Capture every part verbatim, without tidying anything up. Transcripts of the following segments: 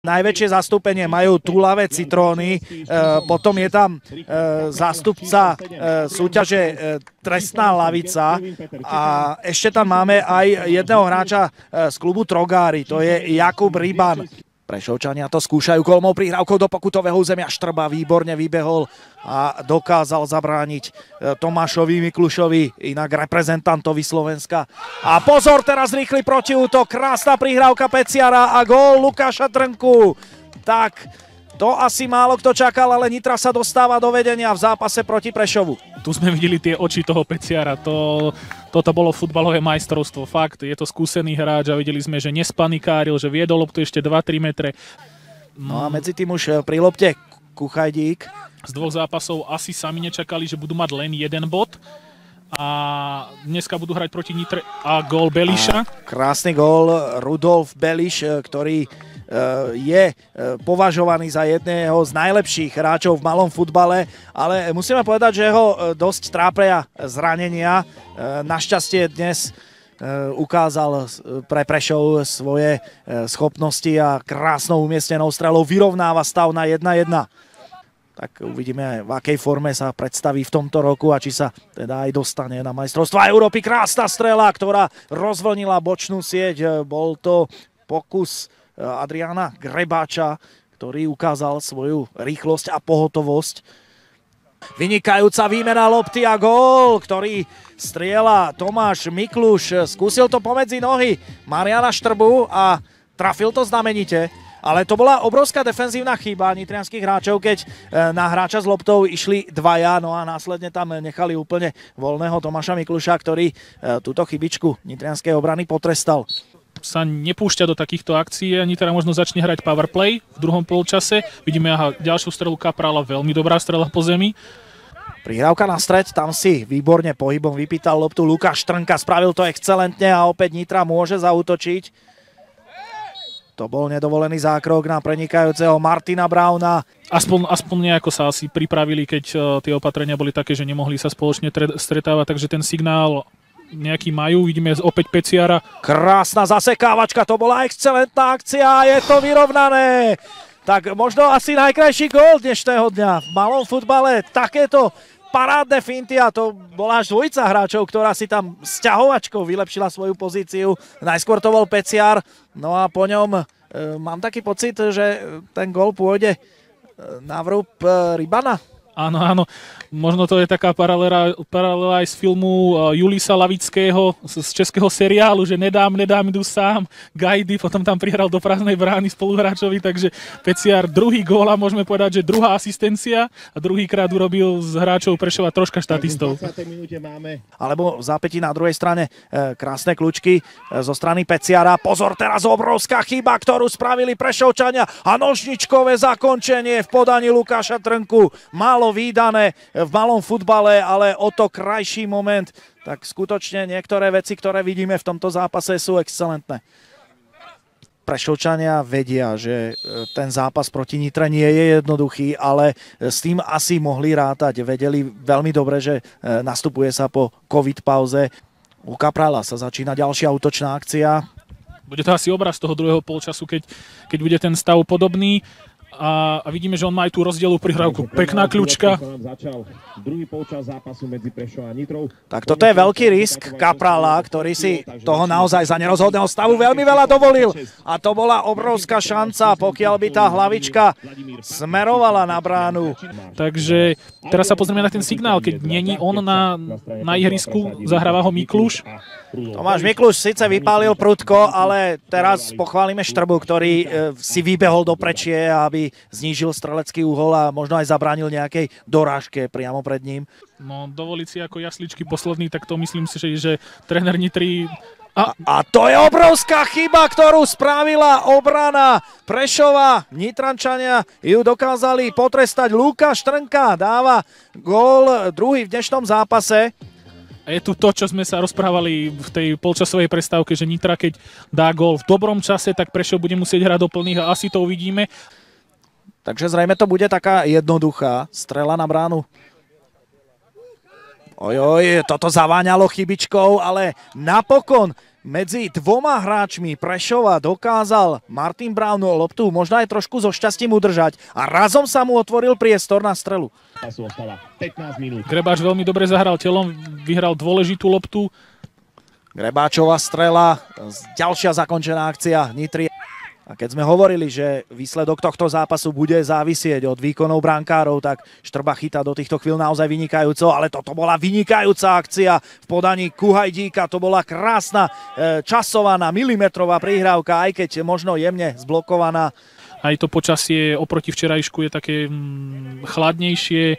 Najväčšie zastúpenie majú Túlavé Citróny, e, potom je tam e, zástupca e, súťaže e, Trestná lavica a ešte tam máme aj jedného hráča e, z klubu Trogári, to je Jakub Ryban. Prešovčania to skúšajú kolmou prihrávkou do pokutového územia. Štrba výborne vybehol a dokázal zabrániť Tomášovi Miklušovi, inak reprezentantovi Slovenska. A pozor, teraz rýchly protiútok, krásna prihrávka Peciara a gól Lukáša Trnku. Tak, to asi málo kto čakal, ale Nitra sa dostáva do vedenia v zápase proti Prešovu. Tu sme videli tie oči toho Peciara, to, toto bolo futbalové majstrovstvo, fakt, je to skúsený hráč a videli sme, že nespanikáril, že viedol loptu ešte dva tri metre. No a medzi tým už pri lopte Kuchajdík. Z dvoch zápasov asi sami nečakali, že budú mať len jeden bod a dneska budú hrať proti Nitre a gól Beliša. A krásny gól Rudolf Beliš, ktorý je považovaný za jedného z najlepších hráčov v malom futbale, ale musíme povedať, že ho dosť trápia zranenia. Našťastie dnes ukázal pre Prešov svoje schopnosti a krásnou umiestnenou strelou vyrovnáva stav na jedna jedna. Tak uvidíme, v akej forme sa predstaví v tomto roku a či sa teda aj dostane na majstrovstvá Európy. Krásna strela, ktorá rozvlnila bočnú sieť. Bol to pokus Adriána Grebáča, ktorý ukázal svoju rýchlosť a pohotovosť. Vynikajúca výmena lopty a gól, ktorý strieľa Tomáš Mikluš. Skúsil to pomedzi nohy Mariana Štrbu a trafil to znamenite. Ale to bola obrovská defenzívna chyba nitrianskych hráčov, keď na hráča s loptou išli dvaja, no a následne tam nechali úplne voľného Tomáša Mikluša, ktorý túto chybičku nitrianskej obrany potrestal. Sa nepúšťa do takýchto akcií a Nitra možno začne hrať powerplay v druhom polčase. Vidíme aha, ďalšiu strelu Kaprála, veľmi dobrá strela po zemi. Prihrávka na stred, tam si výborne pohybom vypýtal loptu Lukáš Trnka, spravil to excelentne a opäť Nitra môže zaútočiť. To bol nedovolený zákrok na prenikajúceho Martina Brauna. Aspoň, aspoň nejako sa asi pripravili, keď uh, tie opatrenia boli také, že nemohli sa spoločne stretávať, takže ten signál nejaký majú. Vidíme opäť Peciara. Krásna zasekávačka, to bola excelentná akcia, je to vyrovnané. Tak možno asi najkrajší gól dnešného dňa. V malom futbale takéto parádne finty a to bola až dvojica hráčov, ktorá si tam sťahovačkou vylepšila svoju pozíciu. Najskôr to bol Peciar, no a po ňom e, mám taký pocit, že ten gól pôjde na vrúb e, Rybana. Áno, áno. Možno to je taká paralela, paralela aj z filmu Julisa Lavického z českého seriálu, že nedám, nedám, idú sám. Gajdy potom tam prihral do prázdnej brány spoluhráčovi, takže Peciar druhý gól a môžeme povedať, že druhá asistencia a druhýkrát urobil z hráčov Prešova troška štatistov. Alebo v zápätí na druhej strane krásne kľúčky zo strany Peciara. Pozor, teraz obrovská chyba, ktorú spravili Prešovčania a nožničkové zakončenie v podaní Lukáša Trnku. Málo vídané v malom futbale, ale o to krajší moment. Tak skutočne niektoré veci, ktoré vidíme v tomto zápase, sú excelentné. Prešovčania vedia, že ten zápas proti Nitre nie je jednoduchý, ale s tým asi mohli rátať. Vedeli veľmi dobre, že nastupuje sa po covid pauze. U Kaprála sa začína ďalšia útočná akcia. Bude to asi obraz toho druhého polčasu, keď, keď bude ten stav podobný. A, a vidíme, že on má aj tú rozdielú prihrávku. Pekná kľúčka. Tak toto je veľký risk Kaprála, ktorý si toho naozaj za nerozhodného stavu veľmi veľa dovolil. A to bola obrovská šanca, pokiaľ by tá hlavička smerovala na bránu. Takže teraz sa pozrieme na ten signál, keď není on na, na ihrisku, zahráva ho Mikluš. Tomáš Mikluš síce vypálil prudko, ale teraz pochválime Štrbu, ktorý e, si vybehol do prečie, aby znížil strelecký uhol a možno aj zabránil nejakej dorážke priamo pred ním. No, dovoliť si ako jasličky posledný, tak to myslím si, že, že tréner Nitry... A, a to je obrovská chyba, ktorú spravila obrana Prešova. Nitrančania ju dokázali potrestať. Lukáš Trnka dáva gól druhý v dnešnom zápase. A je tu to, čo sme sa rozprávali v tej polčasovej prestávke, že Nitra, keď dá gól v dobrom čase, tak Prešov bude musieť hrať do plných a asi to uvidíme. Takže zrejme to bude taká jednoduchá strela na bránu. Ojoj, toto zaváňalo chybičkou, ale napokon Medzi dvoma hráčmi Prešova dokázal Martin Brown loptu možno aj trošku so šťastím udržať a razom sa mu otvoril priestor na strelu. Grebáč veľmi dobre zahral telom, vyhral dôležitú loptu. Grebáčova strela, ďalšia zakončená akcia Nitry. A keď sme hovorili, že výsledok tohto zápasu bude závisieť od výkonov brankárov, tak Štrba chytá do týchto chvíľ naozaj vynikajúco, ale toto bola vynikajúca akcia v podaní Kuhajdíka. To bola krásna časovaná milimetrová prihrávka, aj keď možno jemne zblokovaná. Aj to počasie oproti včerajšku je také mm, chladnejšie.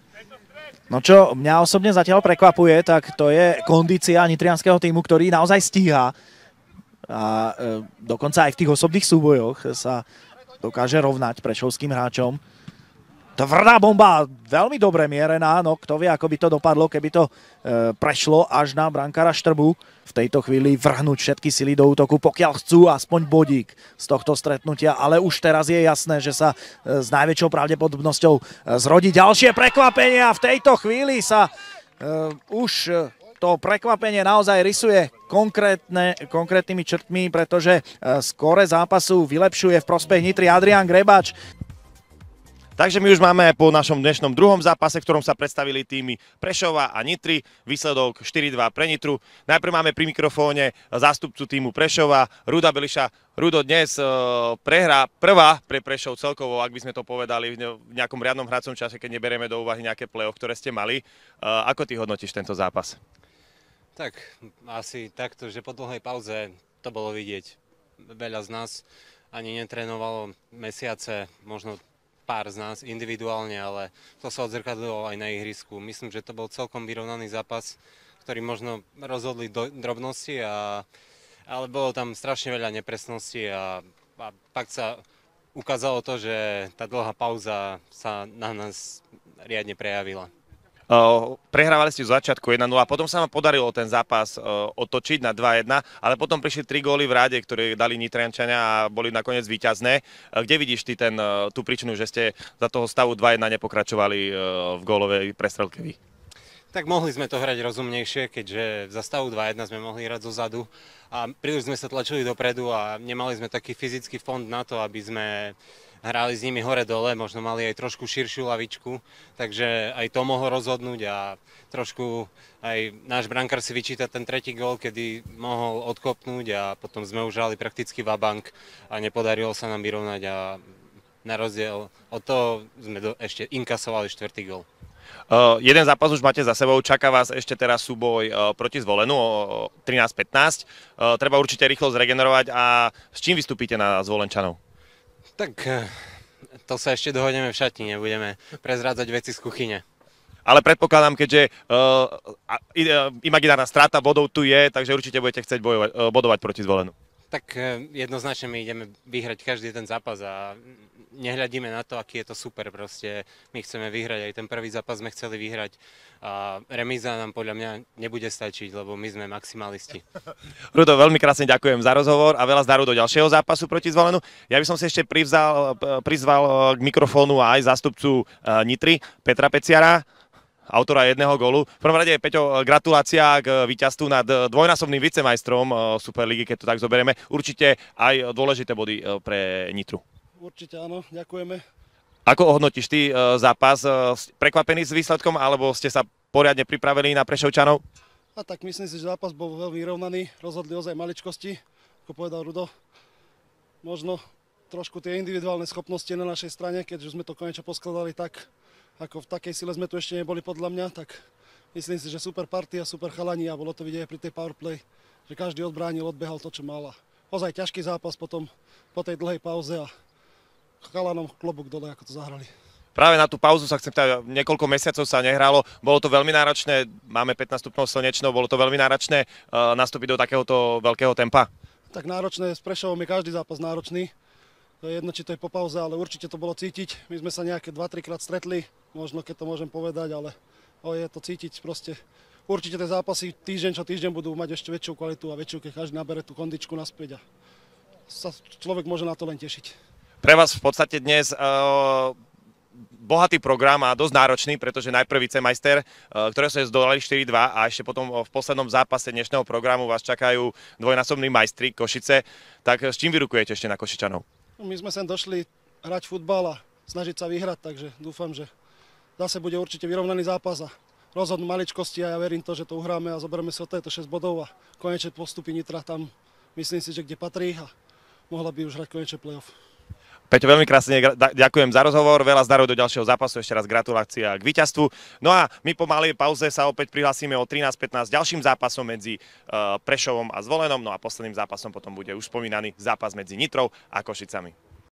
No čo mňa osobne zatiaľ prekvapuje, tak to je kondícia nitrianskeho týmu, ktorý naozaj stíha. A e, dokonca aj v tých osobných súbojoch sa dokáže rovnať prešovským hráčom. Tvrdá bomba, veľmi dobre mierená, no kto vie, ako by to dopadlo, keby to e, prešlo až na brankára Štrbu. V tejto chvíli vrhnúť všetky sily do útoku, pokiaľ chcú aspoň bodík z tohto stretnutia, ale už teraz je jasné, že sa e, s najväčšou pravdepodobnosťou e, zrodí ďalšie prekvapenie a v tejto chvíli sa e, už... E, To prekvapenie naozaj rysuje konkrétne, konkrétnymi črtmi, pretože skóre zápasu vylepšuje v prospech Nitry Adrián Grebáč. Takže my už máme po našom dnešnom druhom zápase, v ktorom sa predstavili týmy Prešova a Nitry. Výsledok štyri dva pre Nitru. Najprv máme pri mikrofóne zástupcu týmu Prešova, Ruda Beliša. Rudo, dnes prehra prvá pre Prešov celkovo, ak by sme to povedali v nejakom riadnom hracom čase, keď neberieme do úvahy nejaké play-off, ktoré ste mali. Ako ty hodnotíš tento zápas? Tak, asi takto, že po dlhej pauze to bolo vidieť. Veľa z nás ani netrénovalo mesiace, možno pár z nás individuálne, ale to sa odzrkadlilo aj na ihrisku. Myslím, že to bol celkom vyrovnaný zápas, ktorý možno rozhodli do drobnosti, a, ale bolo tam strašne veľa nepresností a, a pak sa ukázalo to, že tá dlhá pauza sa na nás riadne prejavila. Uh, prehrávali ste z začiatku jeden nula, potom sa vám podarilo ten zápas uh, otočiť na dva jedna, ale potom prišli tri góly v ráde, ktoré dali Nitriančania a boli nakoniec víťazné. Uh, kde vidíš ty ten, uh, tú príčinu, že ste za toho stavu dva jedna nepokračovali uh, v gólovej prestrelke vy? Tak mohli sme to hrať rozumnejšie, keďže za stavu dva jedna sme mohli hrať zozadu a príliš sme sa tlačili dopredu a nemali sme taký fyzický fond na to, aby sme hrali s nimi hore-dole, možno mali aj trošku širšiu lavičku, takže aj to mohlo rozhodnúť a trošku aj náš brankár si vyčíta ten tretí gól, kedy mohol odkopnúť a potom sme už hrali prakticky vabank a nepodarilo sa nám vyrovnať a na rozdiel od toho sme do, ešte inkasovali štvrtý gól. Uh, jeden zápas už máte za sebou, čaká vás ešte teraz súboj uh, proti Zvolenu o trinásť pätnásť. Uh, treba určite rýchlo zregenerovať a s čím vystúpite na Zvolenčanov? Tak to sa ešte dohodneme v šatni, nebudeme prezrádzať veci z kuchyne. Ale predpokladám, keďže uh, imaginárna strata bodov tu je, takže určite budete chcieť bojovať, uh, bodovať proti Zvolenu. Tak jednoznačne my ideme vyhrať každý ten zápas a nehľadíme na to, aký je to super. Proste my chceme vyhrať, aj ten prvý zápas sme chceli vyhrať a remíza nám podľa mňa nebude stačiť, lebo my sme maximalisti. Rudo, veľmi krásne ďakujem za rozhovor a veľa zdaru do ďalšieho zápasu proti Zvolenu. Ja by som si ešte privzal, prizval k mikrofónu aj zástupcu Nitry, Petra Peciara, autora jedného gólu. V prvom rade, Peťo, gratulácia k víťazstvu nad dvojnásobným vicemajstrom Superligy, keď to tak zoberieme. Určite aj dôležité body pre Nitru. Určite áno, ďakujeme. Ako ohodnotíš ty zápas? Prekvapený s výsledkom, alebo ste sa poriadne pripravili na Prešovčanov? A tak myslím si, že zápas bol veľmi vyrovnaný. Rozhodli ozaj maličkosti, ako povedal Rudo. Možno trošku tie individuálne schopnosti na našej strane, keďže sme to konečne poskladali tak, ako v takej sile sme tu ešte neboli podľa mňa, tak myslím si, že super partia, super chalani a bolo to vidieť pri tej powerplay, že každý odbránil, odbehal to, čo mal. Ozaj ťažký zápas potom po tej dlhej pauze a chalanom klobúk dole, ako to zahrali. Práve na tú pauzu sa chcem pýtať, niekoľko mesiacov sa nehralo, bolo to veľmi náročné, máme pätnásť stupňov slnečno, bolo to veľmi náročné uh, nastúpiť do takéhoto veľkého tempa? Tak náročné, s Prešovom je každý zápas náročný. To je jedno, či to je po pauze, ale určite to bolo cítiť. My sme sa nejaké dva tri krát stretli, možno keď to môžem povedať, ale o, je to cítiť proste. Určite tie zápasy týždeň čo týždeň budú mať ešte väčšiu kvalitu a väčšiu, keď každý nabere tú kondičku naspäť a sa človek môže na to len tešiť. Pre vás v podstate dnes uh, bohatý program a dosť náročný, pretože najprv vicemajster, ktoré sa zdolali štyri dva a ešte potom v poslednom zápase dnešného programu vás čakajú dvojnásobní majstri Košice. Tak s čím vyrukujete ešte na Košičanov? My sme sem došli hrať futbal a snažiť sa vyhrať, takže dúfam, že zase bude určite vyrovnaný zápas a rozhodnú maličkosti a ja verím to, že to uhráme a zoberieme si od tejto šesť bodov a konečne postupy Nitra tam, myslím si, že kde patrí a mohla by už hrať konečne play-off. Peťo, veľmi krásne ďakujem za rozhovor, veľa zdarov do ďalšieho zápasu, ešte raz gratulácia k víťazstvu. No a my po malej pauze sa opäť prihlásime o trinásť pätnásť ďalším zápasom medzi Prešovom a Zvolenom, no a posledným zápasom potom bude už spomínaný zápas medzi Nitrou a Košicami.